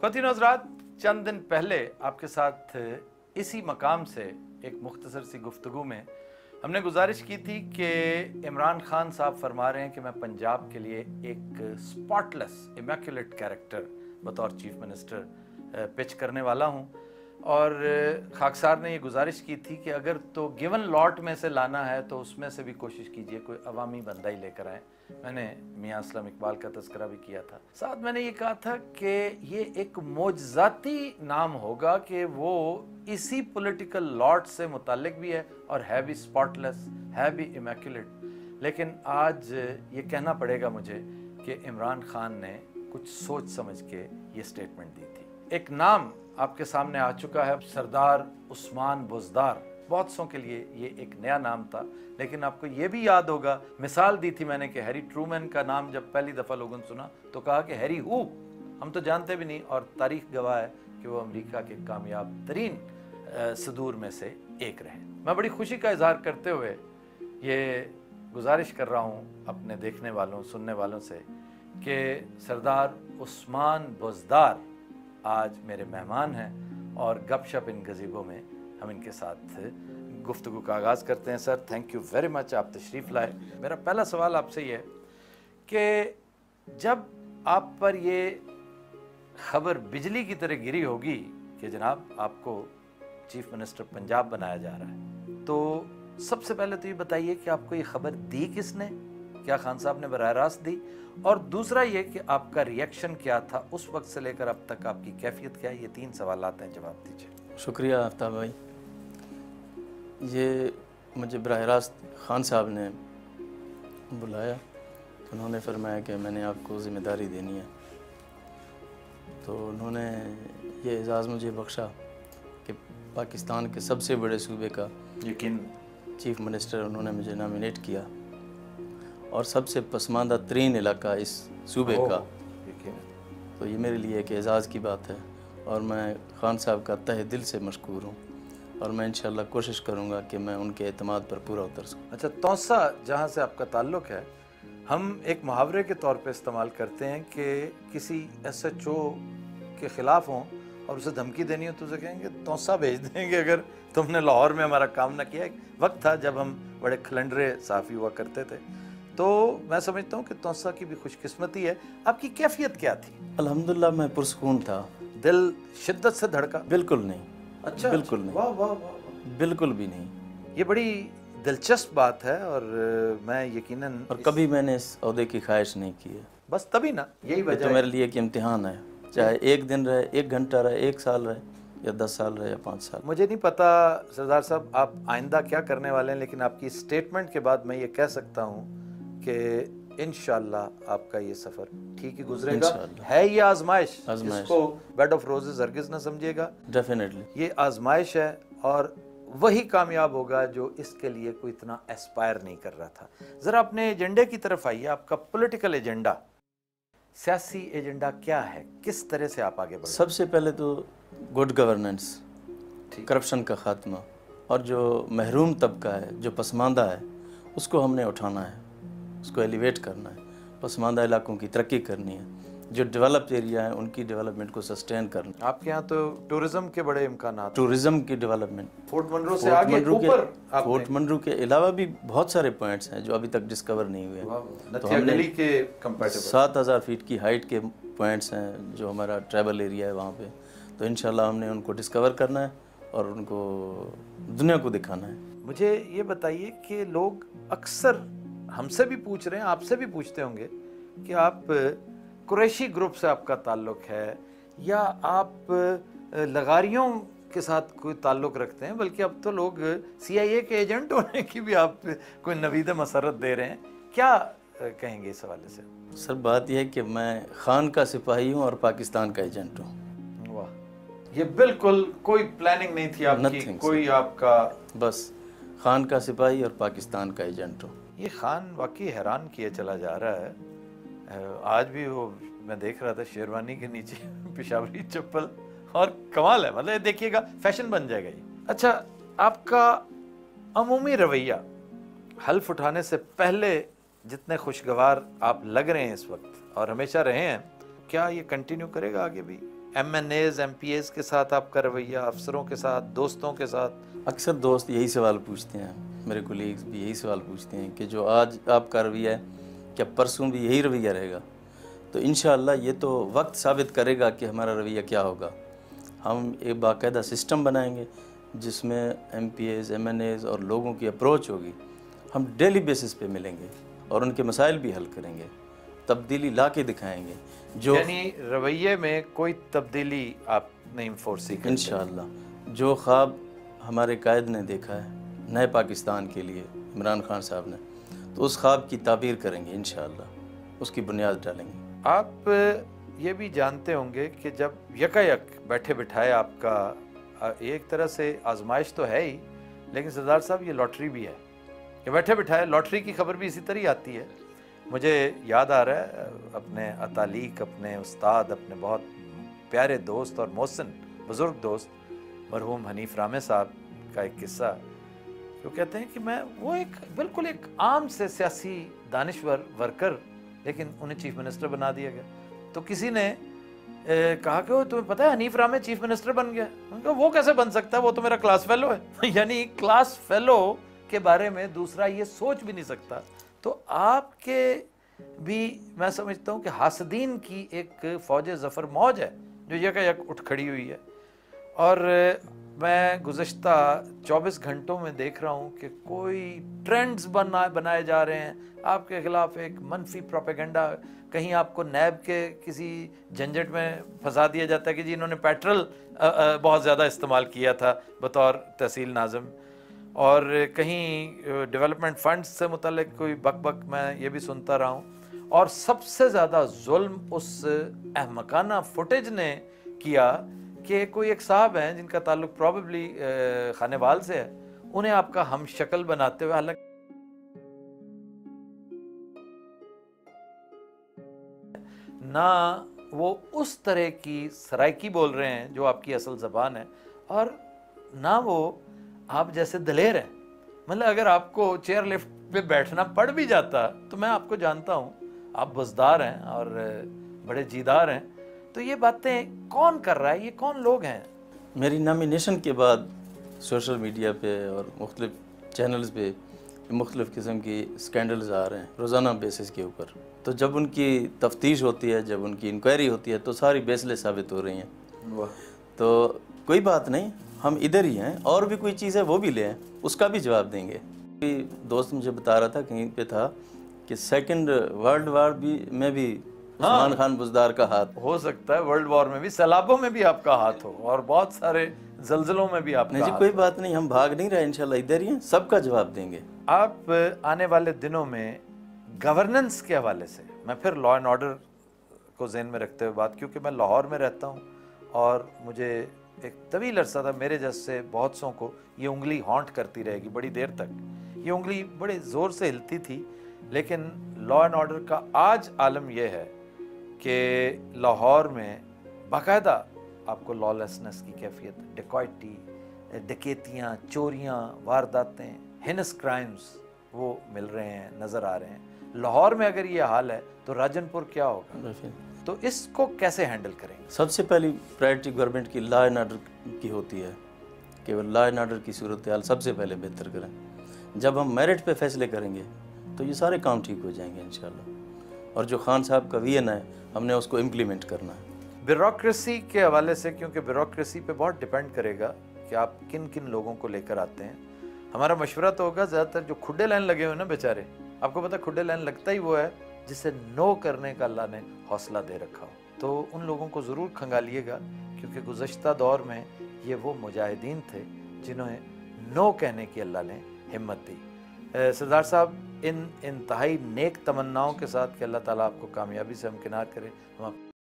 ख़वातीन हज़रात, चंद दिन पहले आपके साथ इसी मकाम से एक मुख्तसर सी गुफ्तगू में हमने गुजारिश की थी कि इमरान खान साहब फरमा रहे हैं कि मैं पंजाब के लिए एक स्पॉटलेस इमैक्युलेट कैरेक्टर बतौर चीफ मिनिस्टर पिच करने वाला हूं। और खाकसार ने ये गुजारिश की थी कि अगर तो गिवन लॉट में से लाना है तो उसमें से भी कोशिश कीजिए कोई अवामी बंदा ही लेकर आए। मैंने मियाँ असलम इकबाल का तज़किरा भी किया था। साथ मैंने ये कहा था कि ये एक मोजज़ाती नाम होगा कि वो इसी पॉलिटिकल लॉट से मुताल्लिक भी है और है भी स्पॉटलेस, है भी इमैक्युलेट। लेकिन आज ये कहना पड़ेगा मुझे कि इमरान खान ने कुछ सोच समझ के ये स्टेटमेंट दी थी। एक नाम आपके सामने आ चुका है, सरदार उस्मान बुज़दार। बहुत सौ के लिए ये एक नया नाम था, लेकिन आपको ये भी याद होगा, मिसाल दी थी मैंने कि हैरी ट्रूमैन का नाम जब पहली दफ़ा लोगों ने सुना तो कहा कि हैरी हू, हम तो जानते भी नहीं। और तारीख गवाह है कि वो अमेरिका के कामयाब तरीन सदूर में से एक रहे। मैं बड़ी खुशी का इजहार करते हुए ये गुजारिश कर रहा हूँ अपने देखने वालों, सुनने वालों से कि सरदार उस्मान बुज़दार आज मेरे मेहमान हैं और गपशप इन गज़ीबों में हम इनके साथ गुफ्तगू का आगाज़ करते हैं। Sir, thank you very much, आप तशरीफ़ लाए। मेरा पहला सवाल आपसे ये है कि जब आप पर ये ख़बर बिजली की तरह गिरी होगी कि जनाब आपको चीफ मिनिस्टर पंजाब बनाया जा रहा है, तो सबसे पहले तो ये बताइए कि आपको ये ख़बर दी किसने? क्या खान साहब ने बराह रास्त दी? और दूसरा ये कि आपका रिएक्शन क्या था उस वक्त से लेकर अब तक, आपकी कैफियत क्या है? ये तीन सवाल आते हैं, जवाब दीजिए। शुक्रिया आफ्ताब भाई। ये मुझे बराह रास्त खान साहब ने बुलाया, उन्होंने फरमाया कि मैंने आपको ज़िम्मेदारी देनी है, तो उन्होंने ये एजाज़ मुझे बख्शा कि पाकिस्तान के सबसे बड़े सूबे का यकीन चीफ मिनिस्टर उन्होंने मुझे नॉमिनेट किया और सबसे पसमानदा तरीन इलाका इस सूबे का। तो ये मेरे लिए एक एजाज़ की बात है और मैं खान साहब का तहे दिल से मशकूर हूँ और मैं इंशाअल्लाह कोशिश करूँगा कि मैं उनके एतमाद पर पूरा उतर सकूँ। अच्छा, तौसा जहाँ से आपका ताल्लुक़ है, हम एक मुहावरे के तौर पे इस्तेमाल करते हैं कि किसी SHO के ख़िलाफ़ हों और उसे धमकी देनी हो तो उसे कहेंगे तौसा भेज देंगे अगर तुमने लाहौर में हमारा काम ना किया। एक वक्त था जब हम बड़े खलंडरे साफ़ी हुआ करते थे, तो मैं समझता हूँ कि तौसा की भी खुशकिस्मती है। आपकी कैफियत क्या थी? अल्हम्दुलिल्लाह मैं पुरसकून था। दिल शिद्दत से धड़का? बिल्कुल नहीं। अच्छा, बिल्कुल नहीं। वाह वाह वाह, बिल्कुल भी नहीं। ये बड़ी दिलचस्प बात है और मैं यकीनन और कभी मैंने इस ओहदे की ख्वाहिश नहीं की है। बस तभी ना, यही वजह तो मेरे लिए एक इम्तिहान है, चाहे एक दिन रहे, एक घंटा रहे, एक साल रहे या 10 साल रहे या 5 साल। मुझे नहीं पता सरदार साहब आप आइंदा क्या करने वाले हैं, लेकिन आपकी स्टेटमेंट के बाद मैं ये कह सकता हूँ कि इंशाअल्लाह आपका ये सफ़र ठीक ही गुजरेगा। है ये आजमाइश, इसको बेड ऑफ रोजेस हरगिज़ ना समझिएगा। डेफिनेटली ये आजमाइश है और वही कामयाब होगा जो इसके लिए कोई इतना एस्पायर नहीं कर रहा था। ज़रा अपने एजेंडे की तरफ आइए। आपका पॉलिटिकल एजेंडा, सियासी एजेंडा क्या है? किस तरह से आप आगे बढ़े? सबसे पहले तो गुड गवर्नेंस, करप्शन का ख़ात्मा, और जो महरूम तबका है, जो पसमानदा है, उसको हमने उठाना है, उसको एलिवेट करना है। पसमानदा इलाकों की तरक्की करनी है, जो डेवलप्ड एरिया है उनकी डेवलपमेंट को सस्टेन करना। आपके यहाँ तो टूरिज्म के बड़े इम्कान, टूरिज्म की डेवलपमेंट, फोर्ट मनरो से आगे ऊपर, फोर्ट मनरो के अलावा भी बहुत सारे पॉइंट्स हैं जो अभी तक डिस्कवर नहीं हुए। तो हमने 7000 फीट की हाइट के पॉइंट्स हैं जो हमारा ट्रैवल एरिया है वहाँ पे, तो इंशाल्लाह हमने उनको डिस्कवर करना है और उनको दुनिया को दिखाना है। मुझे ये बताइए कि लोग अक्सर हमसे भी पूछ रहे हैं, आपसे भी पूछते होंगे कि आप कुरैशी ग्रुप से आपका ताल्लुक़ है या आप लगारियों के साथ कोई ताल्लुक़ रखते हैं, बल्कि अब तो लोग CIA के एजेंट होने की भी आप कोई नवीद मसरत दे रहे हैं। क्या कहेंगे इस हवाले से? सर, बात यह है कि मैं खान का सिपाही हूँ और पाकिस्तान का एजेंट हूँ। वाह, ये बिल्कुल कोई प्लानिंग नहीं थी आपकी, कोई आपका, बस खान का सिपाही और पाकिस्तान का एजेंट हूँ। ये खान वाकई हैरान किया चला जा रहा है। आज भी वो मैं देख रहा था शेरवानी के नीचे पेशावरी चप्पल, और कमाल है, मतलब देखिएगा फैशन बन जाएगा ये। अच्छा, आपका अमूमी रवैया हल्फ उठाने से पहले जितने खुशगवार आप लग रहे हैं इस वक्त और हमेशा रहे हैं, क्या ये कंटिन्यू करेगा आगे भी? MNAs MPAs के साथ आपका रवैया, अफसरों के साथ, दोस्तों के साथ? अक्सर दोस्त यही सवाल पूछते हैं, मेरे कोलीग्स भी यही सवाल पूछते हैं कि जो आज आपका रवैया है क्या परसों भी यही रवैया रहेगा? तो इंशाअल्लाह ये तो वक्त साबित करेगा कि हमारा रवैया क्या होगा। हम एक बाकायदा सिस्टम बनाएंगे जिसमें MPAs MNAs और लोगों की अप्रोच होगी। हम डेली बेसिस पे मिलेंगे और उनके मसाइल भी हल करेंगे, तब्दीली ला के दिखाएंगे। जो यानी रवैये में कोई तब्दीली आप नहीं फोर्सी करते? इंशाअल्लाह जो ख्वाब हमारे कायद ने देखा है नए पाकिस्तान के लिए, इमरान खान साहब ने, तो उस ख्वाब की ताबीर करेंगे इंशाअल्लाह, उसकी बुनियाद डालेंगे। आप ये भी जानते होंगे कि जब यकायक बैठे बिठाए आपका एक तरह से आजमाइश तो है ही, लेकिन सरदार साहब ये लॉटरी भी है कि बैठे बिठाए लॉटरी की खबर भी इसी तरह आती है। मुझे याद आ रहा है अपने अतालीक, अपने उस्ताद, अपने बहुत प्यारे दोस्त और मोहसिन बुज़ुर्ग दोस्त मरहूम हनीफ रामे साहब का एक किस्सा। वो कहते हैं कि मैं वो एक बिल्कुल एक आम से सियासी दानिश्वर वर्कर, लेकिन उन्हें चीफ मिनिस्टर बना दिया गया। तो किसी ने कहा कि वो तुम्हें पता है हनीफ रामे चीफ मिनिस्टर बन गया? उनका वो कैसे बन सकता है, वो तो मेरा क्लास फेलो है। यानी क्लास फेलो के बारे में दूसरा ये सोच भी नहीं सकता। तो आपके भी मैं समझता हूँ कि हासदीन की एक फौज ज़फ़र मौज है जो यकायक उठ खड़ी हुई है। और मैं गुज़श्ता 24 घंटों में देख रहा हूँ कि कोई ट्रेंड्स बनाए जा रहे हैं आपके ख़िलाफ़, एक मनफी प्रोपेगेंडा। कहीं आपको नैब के किसी झंझट में फंसा दिया जाता है कि जी इन्होंने पेट्रोल बहुत ज़्यादा इस्तेमाल किया था बतौर तहसील नाज़िम, और कहीं डेवलपमेंट फंड्स से मुतल्लिक कोई बक मैं ये भी सुनता रहा हूँ। और सबसे ज़्यादा जुल्म उस अहमकाना फुटेज ने किया कि कोई एक साहब हैं जिनका ताल्लुक प्रॉबेबली खानेवाल से है, उन्हें आपका हम शक्ल बनाते हुए, हालांकि ना वो उस तरह की सराइकी बोल रहे हैं जो आपकी असल ज़बान है, और ना वो आप जैसे दलेर हैं। मतलब अगर आपको चेयर लिफ्ट पे बैठना पड़ भी जाता, तो मैं आपको जानता हूँ, आप बुज़दार हैं और बड़े जीदार हैं। तो ये बातें कौन कर रहा है, ये कौन लोग हैं? मेरी नॉमिनेशन के बाद सोशल मीडिया पे और मुख्तलिफ चैनल्स पे मुख्तलिफ किस्म की स्कैंडल्स आ रहे हैं रोज़ाना बेसिस के ऊपर। तो जब उनकी तफ्तीश होती है, जब उनकी इंक्वायरी होती है, तो सारी बेसले साबित हो रही हैं। तो कोई बात नहीं, हम इधर ही हैं, और भी कोई चीज़ है वो भी ले आएं, उसका भी जवाब देंगे। दोस्त मुझे बता रहा था, कहीं पे था कि सेकंड वर्ल्ड वार में भी उस्मान खान बुज़दार का हाथ हो सकता है, वर्ल्ड वॉर में भी, सैलाबों में भी आपका हाथ हो, और बहुत सारे जल्जलों में भी आपका नहीं जी, कोई बात नहीं, हम भाग नहीं रहे, इंशाल्लाह इधर ही हैं, सबका जवाब देंगे। आप आने वाले दिनों में गवर्नेंस के हवाले से, मैं फिर लॉ एंड ऑर्डर को ज़हन में रखते हुए बात, क्योंकि मैं लाहौर में रहता हूँ और मुझे एक तवील अरसा था, मेरे जैसे बहुत सौ को ये उंगली हॉन्ट करती रहेगी बड़ी देर तक। ये उंगली बड़े ज़ोर से हिलती थी, लेकिन लॉ एंड ऑर्डर का आज आलम यह है कि लाहौर में बाकायदा आपको लॉलेसनेस की कैफियत, डिकॉइटी, डकैतियाँ, चोरियाँ, वारदातें, हिनस क्राइम्स वो मिल रहे हैं, नज़र आ रहे हैं। लाहौर में अगर ये हाल है तो राजनपुर क्या होगा? तो इसको कैसे हैंडल करेंगे? सबसे पहली प्रायोरिटी गवर्नमेंट की लॉ एंड ऑर्डर की होती है कि लॉ एंड ऑर्डर की सूरत हाल सबसे पहले बेहतर करें। जब हम मेरिट पे फैसले करेंगे तो ये सारे काम ठीक हो जाएंगे इंशाल्लाह। और जो खान साहब का विजन है, हमने उसको इम्प्लीमेंट करना है। ब्यूरोक्रेसी के हवाले से, क्योंकि ब्यूरोक्रेसी पे बहुत डिपेंड करेगा कि आप किन किन लोगों को लेकर आते हैं। हमारा मशवरा तो होगा, ज़्यादातर जो खुड्डे लाइन लगे हुए ना बेचारे, आपको पता खुड्डे लाइन लगता ही वो है जिसे नो करने का अल्लाह ने हौसला दे रखा हो, तो उन लोगों को ज़रूर खंगालिएगा, क्योंकि गुज़श्ता दौर में ये वो मुजाहिदीन थे जिन्हें नो कहने की अल्लाह ने हिम्मत दी। सरदार साहब, इन इंतहाई नेक तमन्नाओं के साथ कि अल्लाह ताला आपको कामयाबी से हमकिनार करे, हम